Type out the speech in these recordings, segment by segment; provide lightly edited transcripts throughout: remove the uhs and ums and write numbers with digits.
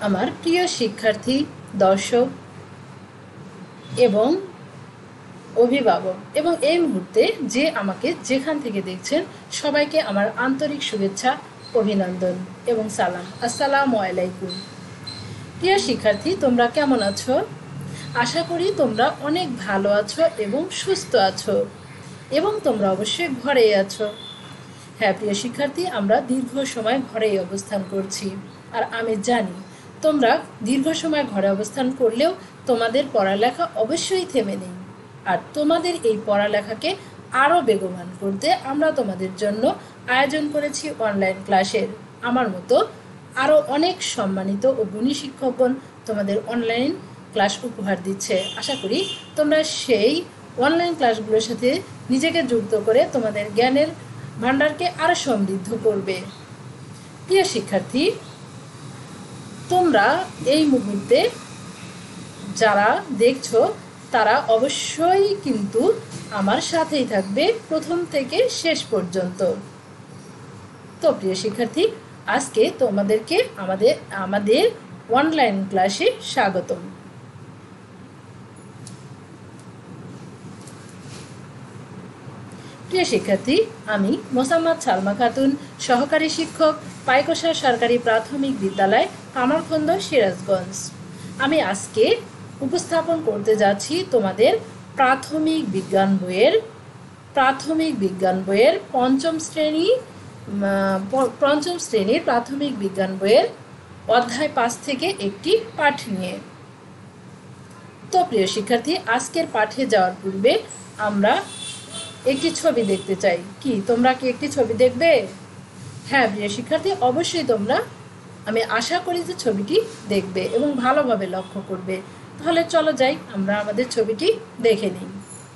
আমার প্রিয় শিক্ষার্থী, দর্শক এবং অভিভাবক এবং এই মুহূর্তে যে আমাকে যেখান থেকে দেখছেন সবাইকে আমার আন্তরিক শুভেচ্ছা, অভিনন্দন এবং সালাম। আসসালামু আলাইকুম। প্রিয় শিক্ষার্থী, তোমরা কেমন আছো? আশা করি তোমরা অনেক ভালো আছো এবং সুস্থ আছো এবং তোমরা অবশ্যই ঘরেই আছো। হ্যাঁ প্রিয় শিক্ষার্থী, আমরা দীর্ঘ সময় ঘরেই অবস্থান করছি আর আমি জানি তোমরা দীর্ঘ সময় ঘরে অবস্থান করলেও তোমাদের পড়ালেখা অবশ্যই থেমে নেই। আর তোমাদের এই পড়ালেখাকে আরও বেগবান করতে আমরা তোমাদের জন্য আয়োজন করেছি অনলাইন ক্লাসের। আমার মতো আরও অনেক সম্মানিত ও গুণী শিক্ষকগণ তোমাদের অনলাইন ক্লাস উপহার দিচ্ছে। আশা করি তোমরা সেই অনলাইন ক্লাসগুলোর সাথে নিজেকে যুক্ত করে তোমাদের জ্ঞানের ভান্ডারকে আরও সমৃদ্ধ করবে। প্রিয় শিক্ষার্থী, তোমরা এই মুহূর্তে যারা দেখছো তারা অবশ্যই কিন্তু আমার সাথেই থাকবে প্রথম থেকে শেষ পর্যন্ত। তো প্রিয় শিক্ষার্থী, আজকে তোমাদেরকে আমাদের অনলাইন ক্লাসে স্বাগতম। প্রিয় শিক্ষার্থী, আমি মোসাম্মদ সালমা খাতুন, সহকারী শিক্ষক, পাইকোষা সরকারি প্রাথমিক বিদ্যালয়, কামারখন্দ, সিরাজগঞ্জ। আমি আজকে উপস্থাপন করতে যাচ্ছি তোমাদের প্রাথমিক বিজ্ঞান বইয়ের পঞ্চম শ্রেণীর প্রাথমিক বিজ্ঞান বইয়ের অধ্যায় 5 থেকে একটি পাঠ নিয়ে। তো প্রিয় শিক্ষার্থী, আজকের পাঠে যাওয়ার পূর্বে আমরা একটি ছবি দেখতে চাই। কি তোমরা কি একটি ছবি দেখবে? হ্যাঁ প্রিয় শিক্ষার্থী, অবশ্যই তোমরা, আমি আশা করি যে ছবিটি দেখবে এবং ভালোভাবে লক্ষ্য করবে। তাহলে চলো যাই, আমরা আমাদের ছবিটি দেখে নিই।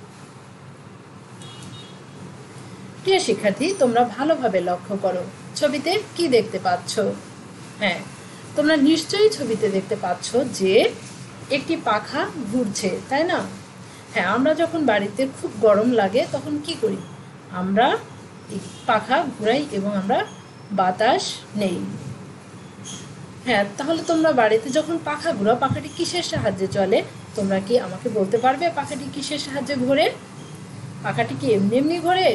প্রিয় শিক্ষার্থী, তোমরা ভালোভাবে লক্ষ্য করো, ছবিতে কি দেখতে পাচ্ছ? হ্যাঁ, তোমরা নিশ্চয়ই ছবিতে দেখতে পাচ্ছ যে একটি পাখা ঘুরছে, তাই না? হ্যাঁ, আমরা যখন বাড়িতে খুব গরম লাগে তখন কি করি? আমরা পাখা ঘুরাই এবং আমরা বাতাস নেই। হ্যাঁ, তাহলে তোমরা বাড়িতে যখন পাখা ঘুরাও, পাখাটি কিসের সাহায্যে চলে? তোমরা কি আমাকে বলতে পারবে পাখাটি কিসের সাহায্যে ঘোরে? পাখাটি কি এমনি এমনি ঘোরে?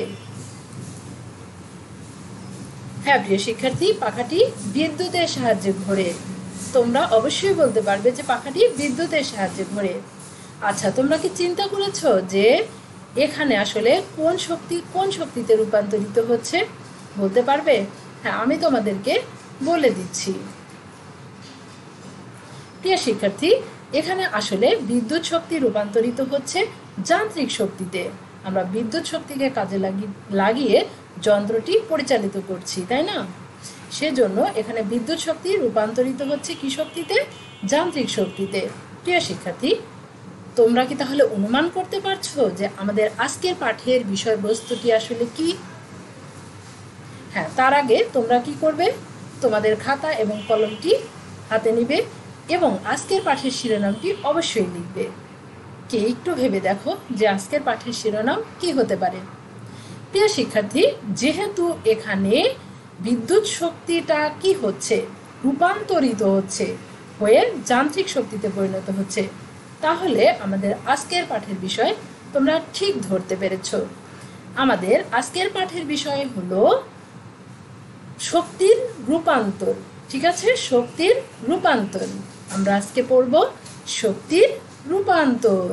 হ্যাঁ প্রিয় শিক্ষার্থী, পাখাটি বিদ্যুতের সাহায্যে ঘোরে। তোমরা অবশ্যই বলতে পারবে যে পাখাটি বিদ্যুতের সাহায্যে ঘোরে। আচ্ছা, তোমরা কি চিন্তা করেছো যে এখানে আসলে কোন শক্তিতে রূপান্তরিত হচ্ছে? বলতে পারবে? হ্যাঁ, আমি তোমাদেরকে বলে দিচ্ছি। প্রিয় শিক্ষার্থী, এখানে আসলে বিদ্যুৎ শক্তি রূপান্তরিত হচ্ছে যান্ত্রিক শক্তিতে। আমরা বিদ্যুৎ শক্তিকে কাজে লাগিয়ে যন্ত্রটি পরিচালিত করছি, তাই না? সেজন্য এখানে বিদ্যুৎ শক্তি রূপান্তরিত হচ্ছে কি শক্তিতে? যান্ত্রিক শক্তিতে। প্রিয় শিক্ষার্থী, তোমরা কি তাহলে অনুমান করতে পারছো যে আমাদের আজকের পাঠের বিষয়বস্তুটি আসলে কি? হ্যাঁ, তার আগে তোমরা কি করবে? তোমাদের খাতা এবং কলমটি হাতে নিবে এবং আজকের পাঠের শিরোনামটি অবশ্যই লিখবে। কে একটু ভেবে দেখো যে আজকের পাঠের শিরোনাম কি হতে পারে? প্রিয় শিক্ষার্থী, যেহেতু এখানে বিদ্যুৎ শক্তিটা কি হচ্ছে? রূপান্তরিত হয়ে যান্ত্রিক শক্তিতে পরিণত হচ্ছে, তাহলে আমাদের আজকের পাঠের বিষয় তোমরা ঠিক ধরতে পেরেছো। আমাদের আজকের পাঠের বিষয় হলো শক্তির রূপান্তর। ঠিক আছে, শক্তির রূপান্তর। আমরা আজকে পড়ব শক্তির রূপান্তর।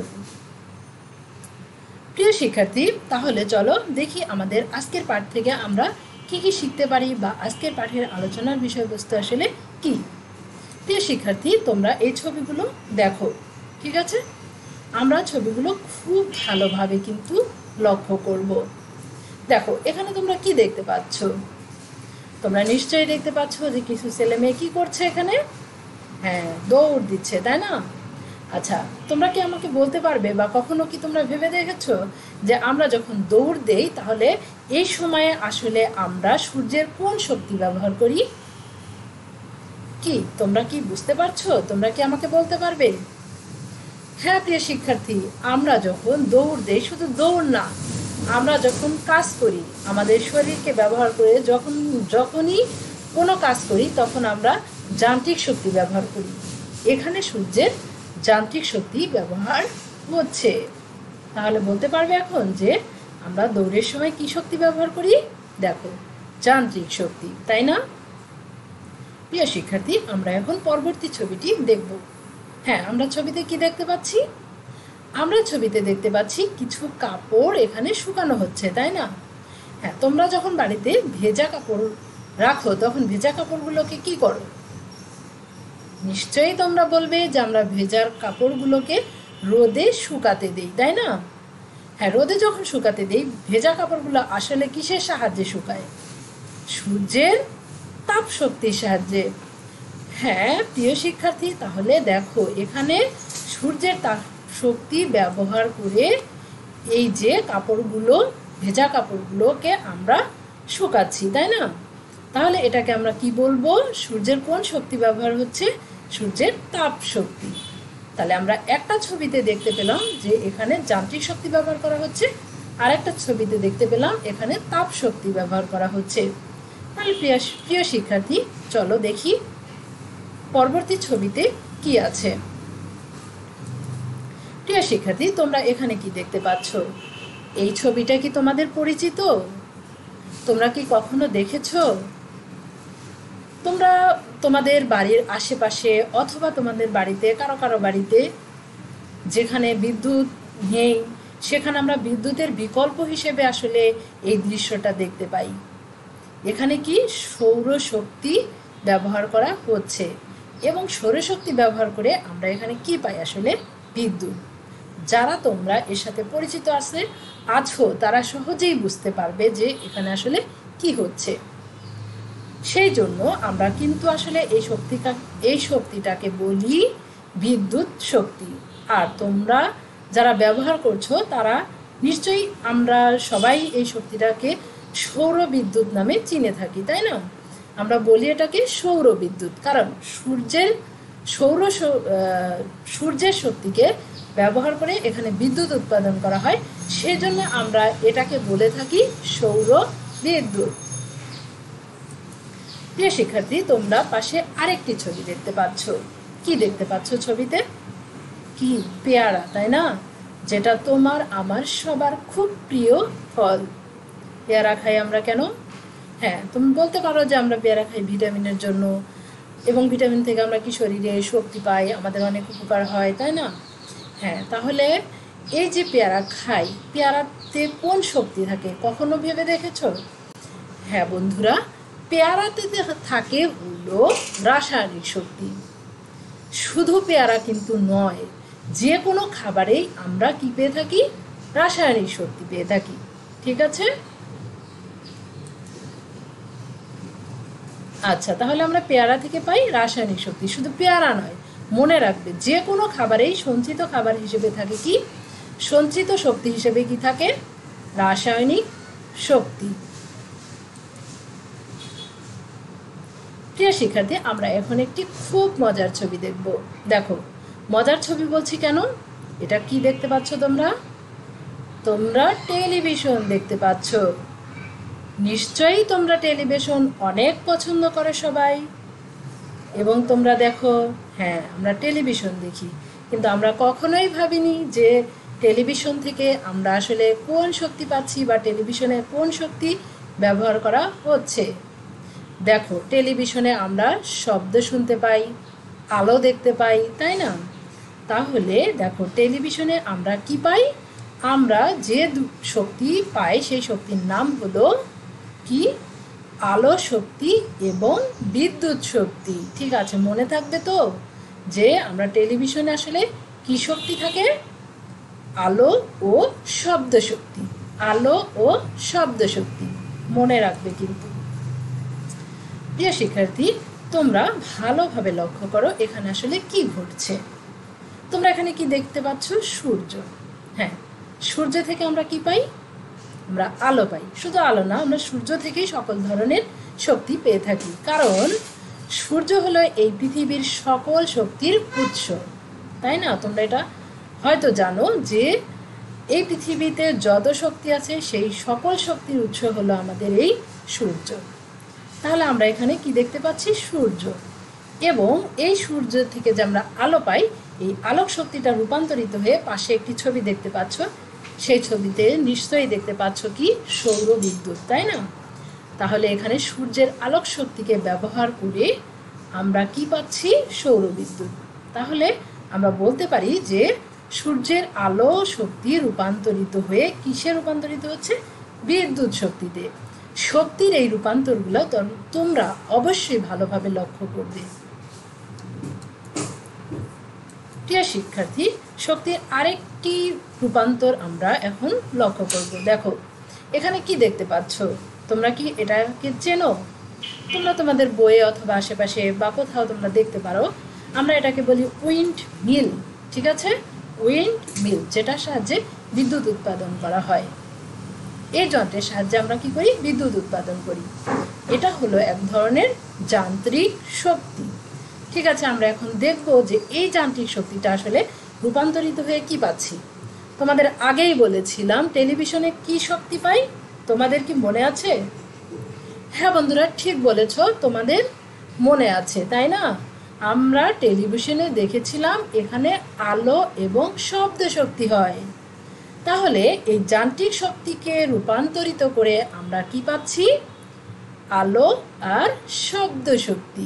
প্রিয় শিক্ষার্থী, তাহলে চলো দেখি আমাদের আজকের পাঠ থেকে আমরা কি কি শিখতে পারি বা আজকের পাঠের আলোচনার বিষয়বস্তু আসলে কি। প্রিয় শিক্ষার্থী, তোমরা এই ছবিগুলো দেখো। ঠিক আছে, আমরা ছবিগুলো খুব ভালোভাবে কিন্তু লক্ষ্য করব। দেখো, এখানে তোমরা কি দেখতে পাচ্ছ? তোমরা নিশ্চয়ই দেখতে পাচ্ছ যে কিছু ছেলে মেয়ে কি করছে এখানে? হ্যাঁ, দৌড় দিচ্ছে, তাই না? আচ্ছা, তোমরা কি আমাকে বলতে পারবে বা কখনো কি তোমরা ভেবে দেখেছো যে আমরা যখন দৌড় দেই তাহলে এই সময়ে আসলে আমরা সূর্যের কোন শক্তি ব্যবহার করি? কি তোমরা কি বুঝতে পারছো? তোমরা কি আমাকে বলতে পারবে? হ্যাঁ প্রিয় শিক্ষার্থী, আমরা যখন দৌড় দেই, শুধু দৌড় না, আমরা যখন কাজ করি, আমাদের শরীরকে ব্যবহার করে যখনই কোনো কাজ করি তখন আমরা যান্ত্রিক শক্তি ব্যবহার করি। এখানে সূর্যের যান্ত্রিক শক্তি ব্যবহার হচ্ছে। তাহলে বলতে পারবে এখন যে আমরা দৌড়ের সময় কি শক্তি ব্যবহার করি? দেখো, যান্ত্রিক শক্তি, তাই না? প্রিয় শিক্ষার্থী, আমরা এখন পরবর্তী ছবিটি দেখব। হ্যাঁ, আমরা ছবিতে কি দেখতে পাচ্ছি? আমরা ছবিতে দেখতে পাচ্ছি কিছু কাপড় এখানে শুকানো হচ্ছে, তাই না? হ্যাঁ, তোমরা যখন বাড়িতে ভেজা কাপড় রাখো তখন ভেজা কাপড়গুলোকে কি করো? নিশ্চয়ই তোমরা বলবে যে আমরা ভেজা কাপড়গুলোকে রোদে শুকাতে দিই, তাই না? হ্যাঁ, রোদে যখন শুকাতে দিই ভেজা কাপড়গুলো আসলে কিসের সাহায্যে শুকায়? সূর্যের তাপ শক্তির সাহায্যে। হ্যাঁ প্রিয় শিক্ষার্থী, তাহলে দেখো এখানে সূর্যের তাপ শক্তি ব্যবহার করে এই যে কাপড়গুলো, ভেজা কাপড়গুলোকে আমরা শুকাচ্ছি, তাই না? তাহলে এটাকে আমরা কি বলবো? সূর্যের কোন শক্তি ব্যবহার হচ্ছে? সূর্যের তাপ শক্তি। তাহলে আমরা একটা ছবিতে দেখতে পেলাম যে এখানে যান্ত্রিক শক্তি ব্যবহার করা হচ্ছে, আর একটা ছবিতে দেখতে পেলাম এখানে তাপ শক্তি ব্যবহার করা হচ্ছে। তাহলে প্রিয় শিক্ষার্থী, চলো দেখি পরবর্তী ছবিতে কি আছে। প্রিয় শিক্ষার্থী, তোমরা এখানে কি দেখতে পাচ্ছ? এই ছবিটা কি তোমাদের পরিচিত? তোমরা কি কখনো দেখেছো? তোমরা তোমাদের বাড়ির আশেপাশে অথবা তোমাদের বাড়িতে কারো কারো বাড়িতে যেখানে বিদ্যুৎ নেই সেখানে আমরা বিদ্যুতের বিকল্প হিসেবে আসলে এই দৃশ্যটা দেখতে পাই। এখানে কি সৌরশক্তি ব্যবহার করা হচ্ছে, এবং সৌরশক্তি ব্যবহার করে আমরা এখানে কি পাই? আসলে বিদ্যুৎ। যারা তোমরা এর সাথে পরিচিত আছো তারা সহজেই বুঝতে পারবে যে এখানে আসলে কি হচ্ছে। সেই জন্য আমরা কিন্তু আসলে এই শক্তিটাকে বলি বিদ্যুৎ শক্তি। আর তোমরা যারা ব্যবহার করছো তারা নিশ্চয়ই, আমরা সবাই এই শক্তিটাকে সৌর বিদ্যুৎ নামে চিনে থাকি, তাই না? আমরা বলি এটাকে সৌর বিদ্যুৎ, কারণ সূর্যের শক্তিকে ব্যবহার করে এখানে বিদ্যুৎ উৎপাদন করা হয়, সেজন্য আমরা এটাকে বলে থাকি সৌর বিদ্যুৎ। প্রিয় শিক্ষার্থী, তোমরা পাশে আরেকটি ছবি দেখতে পাচ্ছ। কি দেখতে পাচ্ছ ছবিতে? কি পেয়ারা, তাই না? যেটা তোমার আমার সবার খুব প্রিয় ফল। পেয়ারা খাই আমরা কেন? হ্যাঁ, তুমি বলতে পারো যে আমরা পেয়ারা খাই ভিটামিনের জন্য, এবং ভিটামিন থেকে আমরা কি শরীরে শক্তি পাই, আমাদের অনেক উপকার হয়, তাই না? হ্যাঁ, তাহলে এই যে পেয়ারা খাই, পেয়ারাতে কোন শক্তি থাকে কখনো ভেবে দেখেছ? হ্যাঁ বন্ধুরা, পেয়ারাতে থাকে হলো রাসায়নিক শক্তি। শুধু পেয়ারা কিন্তু নয়, যে কোনো খাবারেই আমরা কি পেয়ে থাকি? রাসায়নিক শক্তি পেয়ে থাকি, ঠিক আছে? আচ্ছা, তাহলে আমরা পেয়ারা থেকে পাই রাসায়নিক শক্তি। শুধু পেয়ারা নয়, মনে রাখবে যে কোনো খাবারেই সঞ্চিত খাবার হিসেবে থাকে কি? সঞ্চিত শক্তি হিসেবে কি থাকে? রাসায়নিক শক্তি। প্রিয় শিক্ষার্থী, আমরা এখন একটি খুব মজার ছবি দেখব। দেখো, মজার ছবি বলছি কেন? এটা কি দেখতে পাচ্ছ তোমরা? তোমরা টেলিভিশন দেখতে পাচ্ছ। নিশ্চয়ই তোমরা টেলিভিশন অনেক পছন্দ করে সবাই, এবং তোমরা দেখো, হ্যাঁ আমরা টেলিভিশন দেখি, কিন্তু আমরা কখনোই ভাবিনি যে টেলিভিশন থেকে আমরা আসলে কোন শক্তি পাচ্ছি বা টেলিভিশনে কোন শক্তি ব্যবহার করা হচ্ছে। দেখো, টেলিভিশনে আমরা শব্দ শুনতে পাই, আলো দেখতে পাই, তাই না? তাহলে দেখো, টেলিভিশনে আমরা কি পাই? আমরা যে শক্তি পাই সেই শক্তির নাম হলো কি? আলো শক্তি এবং বিদ্যুৎ শক্তি। ঠিক আছে, মনে থাকবে তো যে আমরা টেলিভিশনে আসলে কি শক্তি থাকে? আলো ও শব্দ শক্তি। আলো ও শব্দ শক্তি মনে রাখবে কিন্তু। প্রিয় শিক্ষার্থী, তোমরা ভালোভাবে লক্ষ্য করো এখানে আসলে কি ঘটছে। তোমরা এখানে কি দেখতে পাচ্ছ? সূর্য। হ্যাঁ, সূর্য থেকে আমরা কি পাই? আমরা আলো পাই। শুধু আলো না, আমরা সূর্য থেকেই সকল ধরনের শক্তি পেয়ে থাকি, কারণ সূর্য হলো এই পৃথিবীর সকল শক্তির উৎস, তাই না? তোমরা এটা হয়তো জানো যে এই পৃথিবীতে যত শক্তি আছে সেই সকল শক্তির উৎস হলো আমাদের এই সূর্য। তাহলে আমরা এখানে কি দেখতে পাচ্ছি? সূর্য। এবং এই সূর্য থেকে যে আমরা আলো পাই, এই আলোক শক্তিটা রূপান্তরিত হয়ে পাশে একটি ছবি দেখতে পাচ্ছ, সেই ছবিতে নিশ্চয়ই দেখতে পাচ্ছ কি সৌর বিদ্যুৎ, তাই না? তাহলে এখানে সূর্যের আলোক শক্তিকে ব্যবহার করে আমরা কি পাচ্ছি? সৌর বিদ্যুৎ। তাহলে আমরা বলতে পারি যে সূর্যের আলো শক্তি রূপান্তরিত হয়ে কিসে রূপান্তরিত হচ্ছে? বিদ্যুৎ শক্তিতে। শক্তির এই রূপান্তরগুলো তোমরা অবশ্যই ভালোভাবে লক্ষ্য করবে। প্রিয় শিক্ষার্থী, শক্তির আরেকটি রূপান্তর আমরা এখন লক্ষ্য করব। দেখো এখানে কি দেখতে পাচ্ছ? তোমরা কি এটাকে চেনো? তোমরা তোমাদের বইয়ে অথবা আশেপাশে বা কোথাও তোমরা দেখতে পারো। আমরা এটাকে বলি উইন্ড মিল, ঠিক আছে? উইন্ড মিল, যেটার সাহায্যে বিদ্যুৎ উৎপাদন করা হয়। এই যন্ত্রের সাহায্যে আমরা কি করি? বিদ্যুৎ উৎপাদন করি। এটা হলো এক ধরনের যান্ত্রিক শক্তি, ঠিক আছে? আমরা এখন দেখব যে এই যান্ত্রিক শক্তিটা আসলে রূপান্তরিত হয়ে কি পাচ্ছি। তোমাদের আগেই বলেছিলাম টেলিভিশনে কি শক্তি পাই, তোমাদের কি মনে আছে? হ্যাঁ বন্ধুরা, ঠিক বলেছ, তোমাদের মনে আছে, তাই না? আমরা টেলিভিশনে দেখেছিলাম এখানে আলো এবং শব্দ শক্তি হয়। তাহলে এই যান্ত্রিক শক্তিকে রূপান্তরিত করে আমরা কি পাচ্ছি? আলো আর শব্দ শক্তি।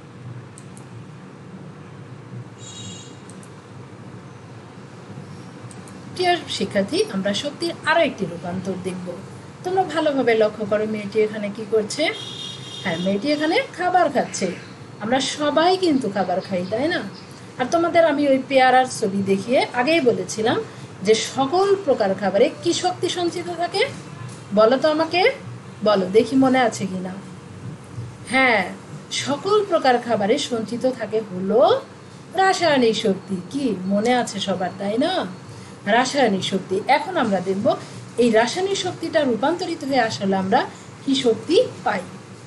প্রিয় শিক্ষার্থী, আমরা শক্তির আরো একটি রূপান্তর দেখব। তোমরা ভালোভাবে লক্ষ্য করো, মেয়েটি এখানে কি করছে? হ্যাঁ, মেয়েটি এখানে খাবার খাচ্ছে। আমরা সবাই কিন্তু খাবার খাই, তাই না? আর তোমাদের আমি ওই পেয়ারার ছবি দেখিয়ে আগেই বলেছিলাম যে সকল প্রকার খাবারে কি শক্তি সঞ্চিত থাকে? বলো তো আমাকে, বলো দেখি মনে আছে কিনা। হ্যাঁ, সকল প্রকার খাবারে সঞ্চিত থাকে হলো রাসায়নিক শক্তি। কি মনে আছে সবার, তাই না? রাসায়নিক শক্তি। এখন আমরা দেখব এই রাসায়নিক শক্তিটা রূপান্তরিত হয়ে আসলে আমরা কি শক্তি পাই।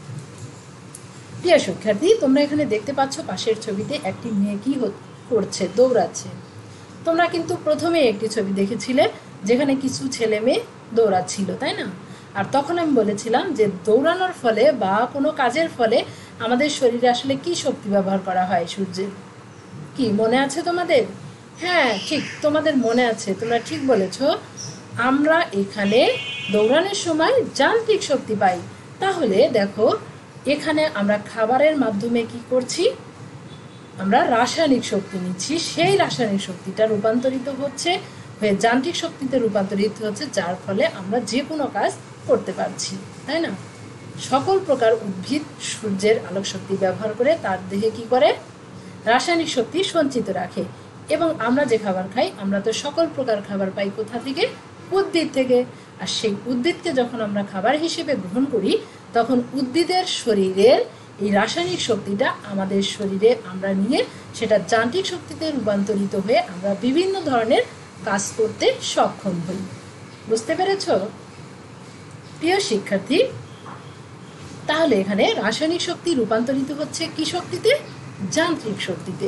প্রিয় শিক্ষার্থী, তোমরা এখানে দেখতে পাচ্ছ পাশের ছবিতে একটি মেয়ে কি করছে? দৌড়াচ্ছে। তোমরা কিন্তু প্রথমে একটি ছবি দেখেছিলে যেখানে কিছু ছেলে মেয়ে দৌড়াচ্ছিল, তাই না? আর তখন আমি বলেছিলাম যে দৌড়ানোর ফলে বা কোনো কাজের ফলে আমাদের শরীরে আসলে কি শক্তি ব্যবহার করা হয় সূর্যের। কি মনে আছে তোমাদের? হ্যাঁ, ঠিক, তোমাদের মনে আছে, তোমরা ঠিক বলেছ। আমরা এখানে দৌড়ানোর সময় যান্ত্রিক শক্তি পাই। তাহলে দেখো এখানে আমরা খাবারের মাধ্যমে কি করছি? আমরা রাসায়নিক শক্তি নিচ্ছি। সেই রাসায়নিক শক্তিটা রূপান্তরিত হচ্ছে হয়ে যান্ত্রিক শক্তিতে রূপান্তরিত হচ্ছে, যার ফলে আমরা যে কোনো কাজ করতে পারছি, তাই না? সকল প্রকার উদ্ভিদ সূর্যের আলোক শক্তি ব্যবহার করে তার দেহে কি করে? রাসায়নিক শক্তি সঞ্চিত রাখে। এবং আমরা যে খাবার খাই, আমরা তো সকল প্রকার খাবার পাই কোথা থেকে? উদ্ভিদ থেকে। আর সেই উদ্ভিদকে যখন আমরা খাবার হিসেবে গ্রহণ করি, তখন উদ্ভিদের শরীরের এই রাসায়নিক শক্তিটা আমাদের শরীরে আমরা নিয়ে সেটা যান্ত্রিক শক্তিতে রূপান্তরিত হয়ে আমরা বিভিন্ন ধরনের কাজ করতে সক্ষম হই। বুঝতে পেরেছ প্রিয় শিক্ষার্থী? তাহলে এখানে রাসায়নিক শক্তি রূপান্তরিত হচ্ছে কি শক্তিতে? যান্ত্রিক শক্তিতে।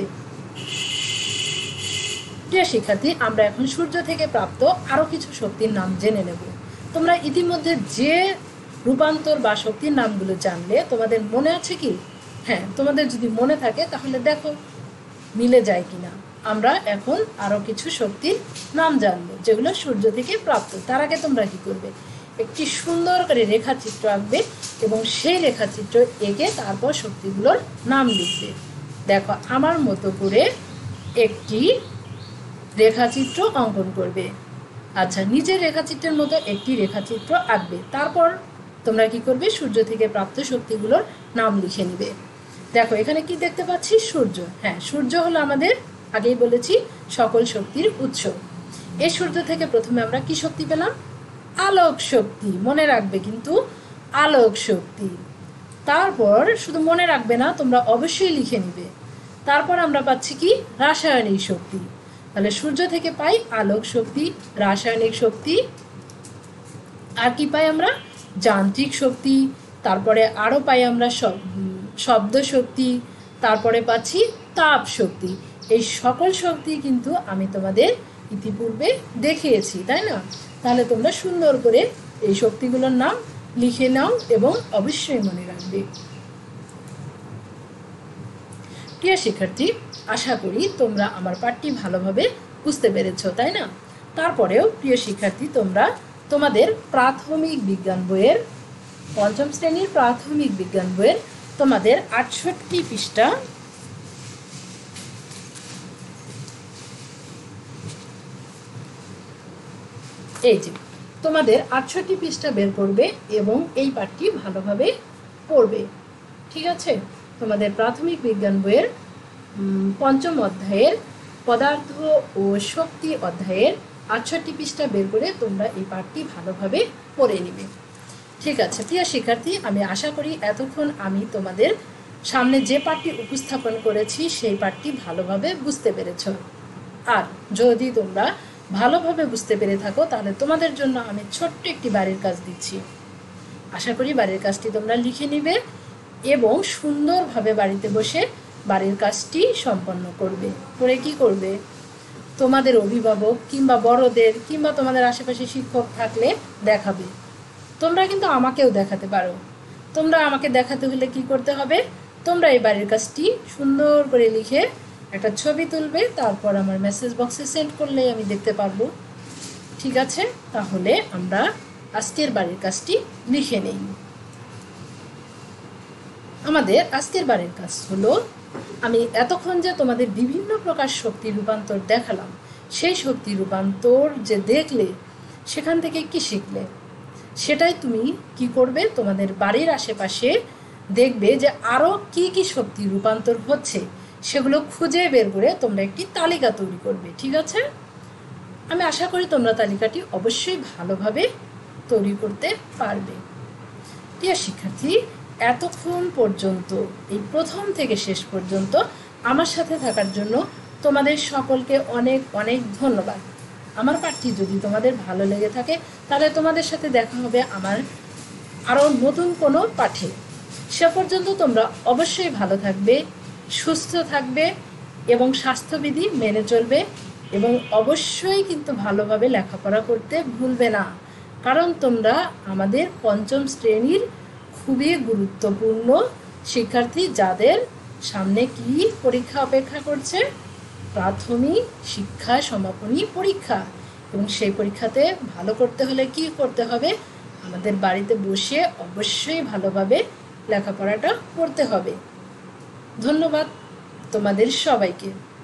প্রিয় শিক্ষার্থী, আমরা এখন সূর্য থেকে প্রাপ্ত আরো কিছু শক্তির নাম জেনে নেব। তোমরা ইতিমধ্যে যে রূপান্তর বা শক্তির নামগুলো জানলে, তোমাদের মনে আছে কি? হ্যাঁ, তোমাদের যদি মনে থাকে তাহলে দেখো মিলে যায় কিনা। আমরা এখন আরো কিছু শক্তির নাম জানবো যেগুলো সূর্য থেকে প্রাপ্ত। তার আগে তোমরা কি করবে? একটি সুন্দর করে রেখাচিত্র আঁকবে এবং সেই রেখাচিত্র এঁকে তারপর শক্তিগুলোর নাম লিখবে। দেখো আমার মতো করে একটি রেখাচিত্র অঙ্কন করবে। আচ্ছা, নিজের রেখাচিত্রের মতো একটি রেখাচিত্র আঁকবে। তারপর তোমরা কি করবে? সূর্য থেকে প্রাপ্ত শক্তিগুলোর নাম লিখে নিবে। দেখো এখানে কি দেখতে পাচ্ছি? সূর্য। হ্যাঁ, সূর্য হলো আমাদের, আগেই বলেছি, সকল শক্তির উৎস। এই সূর্য থেকে প্রথমে আমরা কি শক্তি পেলাম? আলোক শক্তি। মনে রাখবে কিন্তু, আলোক শক্তি। তারপর শুধু মনে রাখবে না, তোমরা অবশ্যই লিখে নিবে। তারপর আমরা পাচ্ছি কি? রাসায়নিক শক্তি। তাহলে সূর্য থেকে পাই আলোক শক্তি, রাসায়নিক শক্তি, আর কি পাই আমরা? যান্ত্রিক শক্তি। তারপরে আরো পাই আমরা শব্দ শক্তি। তারপরে পাচ্ছি তাপ শক্তি। এই সকল শক্তি কিন্তু আমি তোমাদের ইতিপূর্বে দেখিয়েছি, তাই না? তাহলে তোমরা সুন্দর করে এই শক্তিগুলোর নাম লিখে নাও এবং অবশ্যই মনে রাখবে। প্রিয় শিক্ষার্থী, আশা করি তোমরা আমার পাঠটি ভালোভাবে বুঝতে পেরেছো, তাই না? তারপরেও প্রিয় শিক্ষার্থী, তোমরা তোমাদের প্রাথমিক বিজ্ঞান বইয়ের পঞ্চম শ্রেণীর প্রাথমিক বিজ্ঞান বইয়ের তোমাদের ৬৮ পৃষ্ঠা এই যে তোমাদের ৬৮ পৃষ্ঠা বের করবে এবং এই পাঠটি ভালোভাবে পড়বে। ঠিক আছে? তোমাদের প্রাথমিক বিজ্ঞান বইয়ের পঞ্চম অধ্যায়ের পদার্থ ও শক্তি অধ্যায়ের ৬৮ পৃষ্ঠা বের করে তোমরা এই পাঠটি ভালোভাবে পড়ে নিবে। ঠিক আছে প্রিয় শিক্ষার্থী, আমি আশা করি এতক্ষণ আমি তোমাদের সামনে যে পাঠটি উপস্থাপন করেছি সেই পাঠটি ভালোভাবে বুঝতে পেরেছ। আর যদি তোমরা ভালোভাবে বুঝতে পেরে থাকো তাহলে তোমাদের জন্য আমি ছোট্ট একটি বাড়ির কাজ দিচ্ছি। আশা করি বাড়ির কাজটি তোমরা লিখে নিবে এবং সুন্দরভাবে বাড়িতে বসে বাড়ির কাজটি সম্পন্ন করবে। করে কি করবে? তোমাদের অভিভাবক কিংবা বড়দের কিংবা তোমাদের আশেপাশে শিক্ষক থাকলে দেখাবে। তোমরা কিন্তু আমাকেও দেখাতে পারো। তোমরা আমাকে দেখাতে হলে কি করতে হবে? তোমরা এই বাড়ির কাজটি সুন্দর করে লিখে একটা ছবি তুলবে, তারপর আমার মেসেজ বক্সে সেন্ড করলেই আমি দেখতে পারবো। ঠিক আছে? তাহলে আমরা আজকের বাড়ির কাজটি লিখে নেই। আমাদের আজকের বাড়ির কাজ হলো, আমি এতক্ষণ যে তোমাদের বিভিন্ন প্রকার শক্তি রূপান্তর দেখালাম, সেই শক্তি রূপান্তর যে দেখলে সেখান থেকে কি শিখলে সেটাই তুমি কি করবে, তোমাদের বাড়ির আশেপাশে দেখবে যে আরও কি কি শক্তি রূপান্তর হচ্ছে সেগুলো খুঁজে বের করে তোমরা একটি তালিকা তৈরি করবে। ঠিক আছে? আমি আশা করি তোমরা তালিকাটি অবশ্যই ভালোভাবে তৈরি করতে পারবে। প্রিয় শিক্ষার্থী, এতক্ষণ পর্যন্ত এই প্রথম থেকে শেষ পর্যন্ত আমার সাথে থাকার জন্য তোমাদের সকলকে অনেক অনেক ধন্যবাদ। আমার পাঠটি যদি তোমাদের ভালো লেগে থাকে তাহলে তোমাদের সাথে দেখা হবে আমার আরও নতুন কোনো পাঠে। সে পর্যন্ত তোমরা অবশ্যই ভালো থাকবে, সুস্থ থাকবে এবং স্বাস্থ্যবিধি মেনে চলবে এবং অবশ্যই কিন্তু ভালোভাবে লেখাপড়া করতে ভুলবে না, কারণ তোমরা আমাদের পঞ্চম শ্রেণীর খুবই গুরুত্বপূর্ণ শিক্ষার্থী, যাদের সামনে কি পরীক্ষা অপেক্ষা করছে? প্রাথমিক শিক্ষা সমাপনী পরীক্ষা। এবং সেই পরীক্ষাতে ভালো করতে হলে কি করতে হবে? আমাদের বাড়িতে বসে অবশ্যই ভালোভাবে লেখাপড়াটা করতে হবে। ধন্যবাদ তোমাদের সবাইকে।